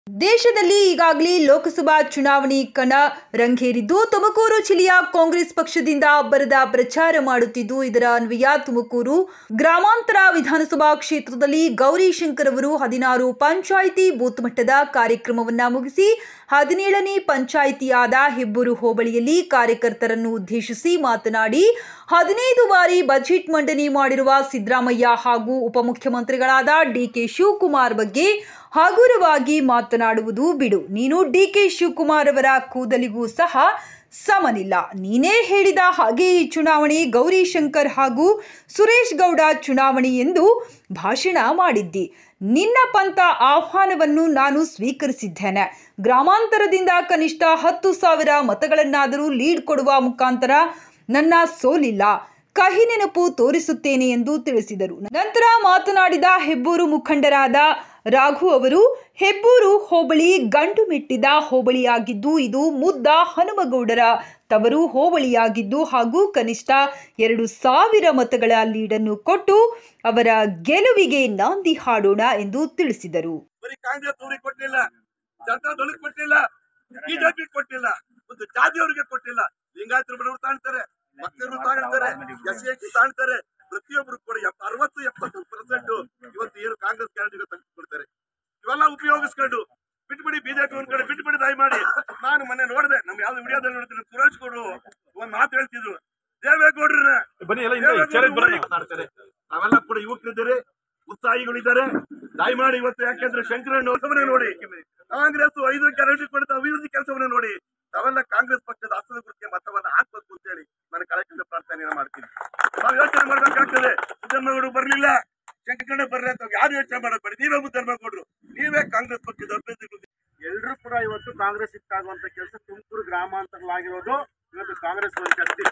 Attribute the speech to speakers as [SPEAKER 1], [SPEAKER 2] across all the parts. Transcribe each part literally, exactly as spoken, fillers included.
[SPEAKER 1] ದೇಶದಲ್ಲಿ ಈಗಾಗಲೇ ಲೋಕಸಭಾ ಚುನಾವಣೆ ಕಣ ರಂಗೇರಿದ್ದು ತುಮಕೂರು ಜಿಲ್ಲೆಯ ಕಾಂಗ್ರೆಸ್ ಪಕ್ಷದಿಂದ ಅಬ್ಬರದ ಪ್ರಚಾರ ಮಾಡುತ್ತಿದ್ದು, ಇದರ ಅನ್ವಯ ತುಮಕೂರು ಗ್ರಾಮಾಂತರ ವಿಧಾನಸಭಾ ಕ್ಷೇತ್ರದಲ್ಲಿ ಗೌರಿಶಂಕರ್ ಅವರು ಹದಿನಾರು ಪಂಚಾಯಿತಿ ಬೂತ್ ಮಟ್ಟದ ಕಾರ್ಯಕ್ರಮವನ್ನು ಮುಗಿಸಿ ಹದಿನೇಳನೇ ಪಂಚಾಯಿತಿಯಾದ ಹೆಬ್ಬೂರು ಹೋಬಳಿಯಲ್ಲಿ ಕಾರ್ಯಕರ್ತರನ್ನು ಉದ್ದೇಶಿಸಿ ಮಾತನಾಡಿ, ಹದಿನೈದು ಬಾರಿ ಬಜೆಟ್ ಮಂಡನೆ ಮಾಡಿರುವ ಸಿದ್ದರಾಮಯ್ಯ ಹಾಗೂ ಉಪಮುಖ್ಯಮಂತ್ರಿಗಳಾದ ಡಿ ಕೆ ಶಿವಕುಮಾರ್ ಬಗ್ಗೆ ಹಗುರವಾಗಿ ಮಾತನಾಡುವುದು ಬಿಡು. ನೀನು ಡಿ ಕೆ ಶಿವಕುಮಾರ್ ಅವರ ಕೂದಲಿಗೂ ಸಹ ಸಮನಿಲ್ಲ. ನೀನೇ ಹೇಳಿದ ಹಾಗೆ ಈ ಚುನಾವಣೆ ಗೌರಿಶಂಕರ್ ಹಾಗೂ ಸುರೇಶ್ ಗೌಡ ಚುನಾವಣೆ ಎಂದು ಭಾಷಣ ಮಾಡಿದ್ದಿ. ನಿನ್ನ ಪಂಥ ಆಹ್ವಾನವನ್ನು ನಾನು ಸ್ವೀಕರಿಸಿದ್ದೇನೆ. ಗ್ರಾಮಾಂತರದಿಂದ ಕನಿಷ್ಠ ಹತ್ತು ಸಾವಿರ ಮತಗಳನ್ನಾದರೂ ಲೀಡ್ ಕೊಡುವ ಮುಖಾಂತರ ನನ್ನ ಸೋಲಿಲ್ಲ, ಕಹಿ ನೆನಪು ತೋರಿಸುತ್ತೇನೆ ಎಂದು ತಿಳಿಸಿದರು. ನಂತರ ಮಾತನಾಡಿದ ಹೆಬ್ಬೂರು ಮುಖಂಡರಾದ ರಾಘು ಅವರು, ಹೆಬ್ಬೂರು ಹೋಬಳಿ ಗಂಡು ಮೆಟ್ಟಿದ ಹೋಬಳಿಯಾಗಿದ್ದು, ಇದು ಮುದ್ದ ಹನುಮಗೌಡರ ತವರು ಹೋಬಳಿಯಾಗಿದ್ದು ಹಾಗೂ ಕನಿಷ್ಠ ಎರಡು ಸಾವಿರ ಮತಗಳ ಲೀಡನ್ನು ಕೊಟ್ಟು ಅವರ ಗೆಲುವಿಗೆ ನಾಂದಿ ಹಾಡೋಣ ಎಂದು ತಿಳಿಸಿದರು.
[SPEAKER 2] ಪ್ರತಿಯೊಬ್ಬರು ಕೂಡ ಅರವತ್ತು ಎಪ್ಪತ್ತು ಪರ್ಸೆಂಟ್ ಇವತ್ತು ಏನು ಕಾಂಗ್ರೆಸ್ ಕ್ಯಾಂಡಿಡೇಟ್ ತೆಗೆದುಕೊಳ್ತಾರೆ. ಇವೆಲ್ಲ ಉಪಯೋಗಿಸ್ಕೊಂಡು ಬಿಟ್ಬಿಡಿ, ಬಿಜೆಪಿ ಒಂದ್ ಕಡೆ ಬಿಟ್ಬಿಡಿ ದಯಮಾಡಿ. ನಾನು ಮೊನ್ನೆ ನೋಡಿದೆ, ನಮ್ ಯಾವ್ದು ವಿಡಿಯೋದಲ್ಲಿ ನೋಡ್ತೀನಿ, ಸುರೇಶ್ ಗೌಡ್ರು ಒಂದ್ ಮಾತು ಹೇಳ್ತಿದ್ರು, ದೇವೇಗೌಡ್ರನ್ನ ನಾವೆಲ್ಲ ಕೂಡ ಯುವಕರಿದ್ದಾರೆ, ಉತ್ಸಾಹಿಗಳಿದ್ದಾರೆ, ದಯಮಾಡಿ ಇವತ್ತು ಯಾಕೆಂದ್ರೆ ಶಂಕರಣ್ಣ ನೋಡಿ ಕಾಂಗ್ರೆಸ್ ಐದು ಗ್ಯಾರಂಟಿ ಕೊಡುತ್ತೆ, ಅಭಿವೃದ್ಧಿ ಕೆಲಸವನ್ನ ನೋಡಿ ನಾವೆಲ್ಲ ಕಾಂಗ್ರೆಸ್ ಪಕ್ಷದ ಹಸ್ತದ ಗುರುತಿಗೆ ಮತವನ್ನ ಹಾಕ್ಬೇಕು ಅಂತ ಹೇಳಿ ನಾನು ಕಳಕಳಿಯಿಂದ ಪ್ರಾರ್ಥನೆಯನ್ನು ಮಾಡ್ತೀನಿ. ನಾವು ಯೋಚನೆ ಮಾಡ್ಬೇಕಾಗ್ತದೆ, ಸಿದ್ದರಾಮಯ್ಯ ಬರ್ಲಿಲ್ಲ, ಶಂಕರಣ್ಣ ಬರ್ಲಿ ಅಂತ ಯಾರು ಯೋಚನೆ ಮಾಡಬೇಡಿ. ನೀವೇ ಮುದ್ದರ್ಮೇಗೌಡ್ರು, ನೀವೇ ಕಾಂಗ್ರೆಸ್ ಪಕ್ಷದ ಅಭ್ಯರ್ಥಿಗಳು.
[SPEAKER 3] ಎಲ್ಲರೂ ಕೂಡ ಇವತ್ತು ಕಾಂಗ್ರೆಸ್ ಇಟ್ಟಾಗುವಂತ ಕೆಲಸ ತುಮಕೂರು ಗ್ರಾಮಾಂತರವಾಗಿರೋದು ಇವತ್ತು ಕಾಂಗ್ರೆಸ್ ಒಂದು ಶಕ್ತಿ.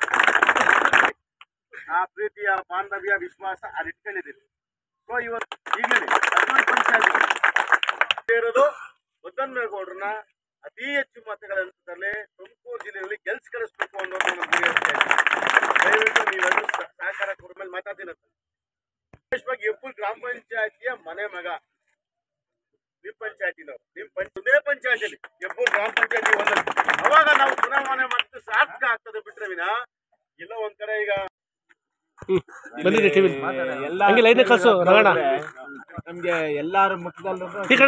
[SPEAKER 3] ಆ ಪ್ರೀತಿಯ ಬಾಂಧವ್ಯ ವಿಶ್ವಾಸ ಅಲ್ಲಿ ಇಟ್ಕೊಂಡಿದ್ದೀವಿ. ಸೊ ಇವತ್ತು ಈಗಲೇ ಹದಿನಾರು ಪಂಚಾಯತ್ ಇರೋದು ಮುದ್ದನ್ಮೇಗೌಡ್ರನ್ನ ಅತಿ ಹೆಚ್ಚು ಮತಗಳಂತದಲ್ಲಿ ತುಮಕೂರು ಜಿಲ್ಲೆಯಲ್ಲಿ ಗೆಲ್ಸ್ ಕಳಿಸ್ಬೇಕು ಅನ್ನೋದು ನಮ್ಮ ಹೇಳ್ತಾ ಇದ್ದೀವಿ. ದಯವಿಟ್ಟು ನೀವೆಲ್ಲರೂ ಸಹಕಾರ ಕೊಡ ಮೇಲೆ ಮಾತಾಡ್ತೀನಂತ. ವಿಶೇಷವಾಗಿ ಹೆಬ್ಬೂರು ಗ್ರಾಮ ಪಂಚಾಯತಿಯ ಮನೆ ಮಗ ನಿಮ್ ಪಂಚಾಯತಿನವರು, ನಿಮ್ ಪಂಚೇ ಪಂಚಾಯತಿಯಲ್ಲಿ ಹೆಬ್ಬೂರು ಗ್ರಾಮ ಪಂಚಾಯತಿ ಒಂದಲ್ಲಿ ಅವಾಗ ನಾವು ಚುನಾವಣೆ ಮಾಡಿದ್ರೆ ಸಾರ್ಥಕ ಆಗ್ತದೆ ಬಿಟ್ರೆ ವಿನ ಇಲ್ಲ ಒಂದ್ ಕಡೆ ಈಗ ನಮ್ಗೆ ಎಲ್ಲಾರ ಮುಖದಲ್ಲೂ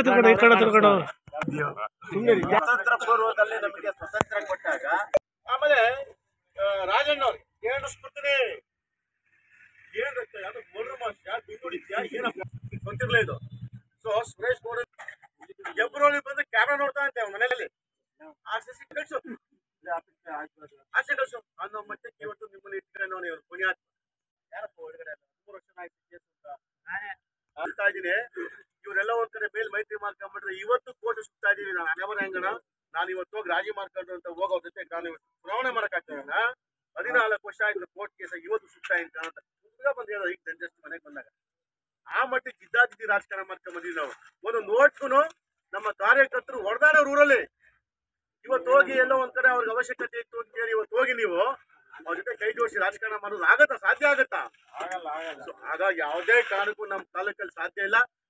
[SPEAKER 3] ಸ್ವತಂತ್ರ ಪೂರ್ವದಲ್ಲಿ ನಮಗೆ ಸ್ವತಂತ್ರ ಕೊಟ್ಟಾಗ ಆಮೇಲೆ ರಾಜಣ್ಣ ಅವ್ರಿಗೆ ಏನು ಸ್ಫೂರ್ತಿನಿ ಏನ್ ಯಾವ್ದು ಮೂರು ಮಾಸ ದುಡ್ಡಿದ್ಯಾ ಏನಪ್ಪ ಗೊತ್ತಿರ್ಲ ಇದು. ಸೊ ಸುರೇಶ್ ಗೌಡ ಹೆಬ್ಬೂರಲ್ಲಿ ಬಂದು ಕ್ಯಾಮ್ರಾ ನೋಡ್ತಾ ಅಂತ ಮನೆಯಲ್ಲಿ ಆಸೆ ಕಳ್ಸು ಆಸೆ ಕಳ್ಸು ಅನ್ನೋ ಮಟ್ಟಕ್ಕೆ ಇವತ್ತು ನಿಮ್ಮಲ್ಲಿ ಇಟ್ಕೊಂಡ್ರೆ ನೋಡಿ ಇವ್ರು ಪುಣ್ಯಾತ್ಮ ಯಾರಪ್ಪ ಒಳಗಡೆ ಮೂರು ವರ್ಷ ಆಯ್ತು ಕೇಸ್ ಅಂತ ಹೇಳ್ತಾ ಇದೀನಿ. ಇವರೆಲ್ಲ ಒಂದ್ ಕಡೆ ಮೇಲ್ ಮೈತ್ರಿ ಮಾಡ್ಕೊಂಡ್ಬಿಟ್ರೆ ಇವತ್ತು ಕೋರ್ಟ್ ಸುತ್ತಾ ಇದೀವಿ. ನಾನು ಅನವರ ಹೆಂಗಣ ನಾನು ಇವತ್ತು ಹೋಗಿ ರಾಜಿ ಮಾಡ್ಕೊಂಡು ಅಂತ ಹೋಗೋ ಜೊತೆ ನಾನು ಇವತ್ತು ಚುನಾವಣೆ ಮಾಡಕ್ ಆಗ್ತದ ಹದಿನಾಲ್ಕು ವರ್ಷ ಆಯ್ತು ಕೋರ್ಟ್ ಕೇಸ ಇವತ್ತು ಸುತ್ತಾ ಇನ್ ಕಾಣಂತ ಬಂದು ಹೇಳೋ ಈಗ ಜಸ್ಟ್ ಮನೆಗೆ ಬಂದಾಗ ಆ ಮಟ್ಟಿಗೆ ಜಿದ್ದಾಜಿದ್ದಿ ರಾಜಕಾರಣ ಮಾಡ್ಕೊಂಡ್ ಬಂದಿವಿ ನಾವು. ಒಂದು ನೋಟ್ಗೂ ನಮ್ಮ ಕಾರ್ಯಕರ್ತರು ಹೊಡೆದಾಡೋರು ಊರಲ್ಲಿ ಇವತ್ತು ಹೋಗಿ ಎಲ್ಲೋ ಒಂದ್ ಕಡೆ ಅವ್ರಿಗೆ ಅವಶ್ಯಕತೆ ಇತ್ತು ಅಂತ ಹೇಳಿ ಇವತ್ತು ಹೋಗಿ ನೀವು ಅವ್ರ ಜೊತೆ ಕೈ ಜೋಡಿಸಿ ರಾಜಕಾರಣ ಮಾಡೋದು ಆಗತ್ತಾ? ಸಾಧ್ಯ ಆಗತ್ತಾ? ಆಗ ಯಾವುದೇ ಕಾರಣಕ್ಕೂ ನಮ್ಮ ತಾಲೂಕಲ್ಲಿ ಸಾಧ್ಯ ಇಲ್ಲ.